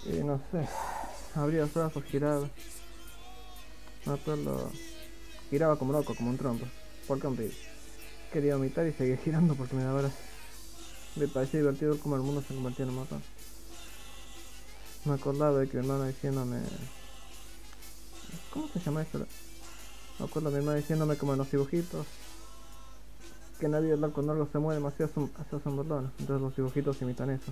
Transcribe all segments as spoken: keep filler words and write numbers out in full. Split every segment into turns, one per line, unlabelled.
Y no sé, abría los brazos, giraba. Me acuerdo, giraba como loco, como un trompo. Porque un pibe. Quería vomitar y seguía girando porque me daba gracia. Me parecía divertido ver cómo el mundo se convertía en un matón. Me acordaba de que mi hermana diciéndome... ¿Cómo se llama esto? Me acuerdo de mi hermana diciéndome como en los dibujitos que nadie hablar cuando algo se mueve demasiado hacia un botón. Entonces los dibujitos imitan eso.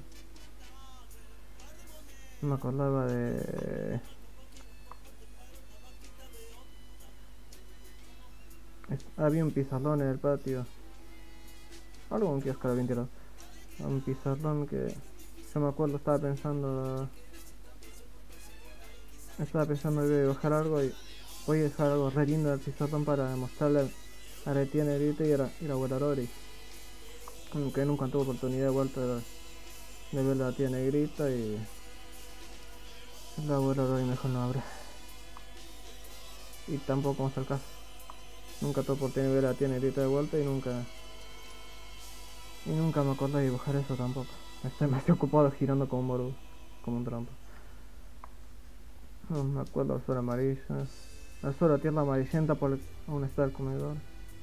Me acordaba de... es- Había un pizarrón en el patio. Algo un kiosco era bien tirado. Un pizarrón que... Yo me acuerdo, estaba pensando... Estaba pensando que iba a dibujar algo y... Voy a dejar algo re lindo del pizarrón para mostrarle a la tía Negrita y a la, y la abuela Lori. Aunque nunca tuve oportunidad de vuelta de, de ver a la tía Negrita y... La abuela Lori mejor no habrá. Y tampoco vamos al caso. Nunca tuve oportunidad de ver a la tía Negrita de vuelta y nunca... Y nunca me acordé de dibujar eso tampoco. Estoy más ocupado girando como un boludo. Como un trampo. No me acuerdo del suelo amarillo. El suelo tierra amarillenta por aún está el comedor.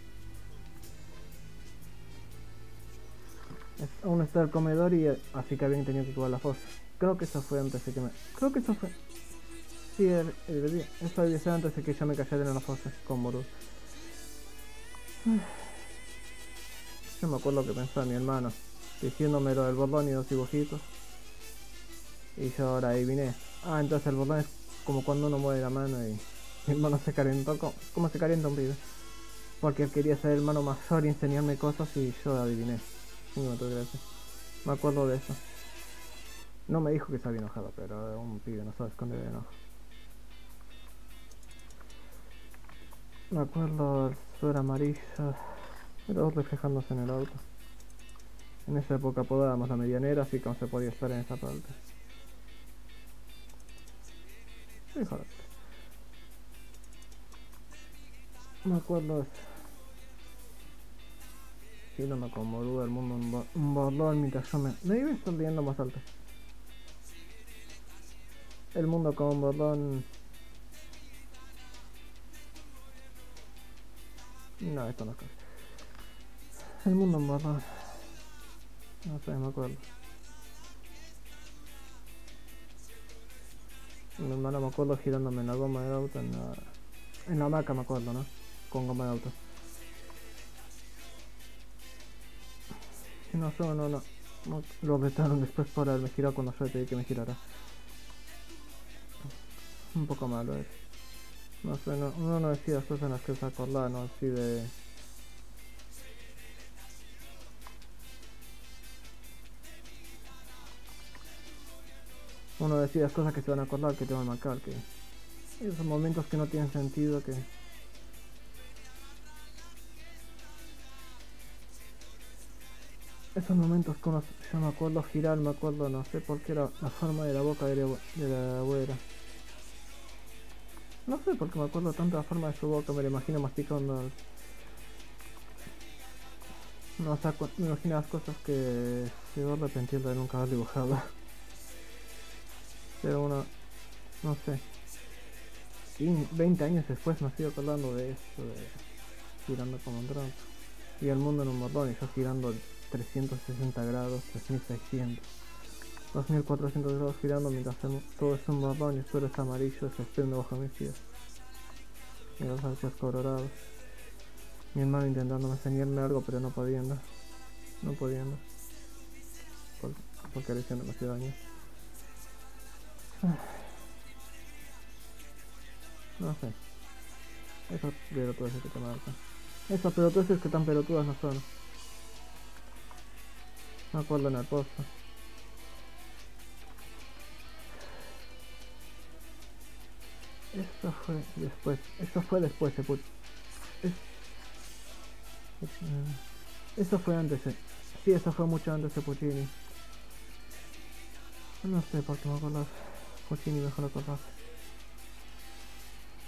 Es- aún está el comedor y eh, así que habían tenido que jugar la fosa. Creo que eso fue antes de que me... Creo que eso fue... Sí, el, el día. Eso debía ser antes de que ya me cayera en la fosa. Con boludo. Yo me acuerdo que pensaba mi hermano. Diciéndome lo del bordón y los dibujitos. Y yo ahora adiviné. Ah, entonces el bordón es como cuando uno mueve la mano y... Mi hermano se calentó. ¿Cómo, cómo se calienta un pibe? Porque él quería ser el hermano mayor y enseñarme cosas y yo adiviné. Sí, me tuve gracia. Me acuerdo de eso. No me dijo que estaba enojado, pero un pibe no sabe esconder el enojo. Me acuerdo del suelo amarillo, pero reflejándose en el auto. En esa época podábamos la medianera, así que no se podía estar en esa parte. Sí, joder. Me acuerdo de eso. Sí, no me acomodó el mundo un, bo un bolón mientras yo me... Me iba a estar leyendo más alto. El mundo como un bolón... No, esto no es casi. El mundo un bolón... No sé, me acuerdo. Mi hermano me acuerdo girándome en la goma del auto, en la... En la hamaca me acuerdo, ¿no? Con goma de auto. Y no sé, no, no, no. Lo retaron después por haberme girado cuando yo le pedí que me girara. Un poco malo es. No sé, no, uno no decía las cosas en las que se acordaba, ¿no? Así de... Uno decía las cosas que se van a acordar, que te van a marcar, que... Esos momentos que no tienen sentido, que... Esos momentos que uno... Yo me acuerdo girar, me acuerdo, no sé por qué era la forma de la boca de la, de la abuela. No sé por qué me acuerdo tanto la forma de su boca, me la imagino masticando. No, o sea, me imagino las cosas que se va a arrepentir de nunca haber dibujado. Pero uno, no sé, veinte años después me estoy acordando de esto, de girando como un dron. Y el mundo en un botón y yo girando trescientos sesenta grados, tres mil seiscientos, dos mil cuatrocientos grados girando mientras todo es un botón y el suelo está amarillo, se extiende bajo mis pies. Y los arcos colorados. Mi hermano intentando enseñarme algo pero no pudiendo. No pudiendo. Por, porque le hicieron demasiado daño. No sé. Esas pelotudas que te marcan. Esas pelotudas que tan pelotudas no son. Me acuerdo en el posto. Eso fue después. Eso fue después, se put... es... Es, uh... Eso fue antes. Eh. Sí, eso fue mucho antes de Puccini. No sé por qué me acuerdo. Puccini mejor lo acordás.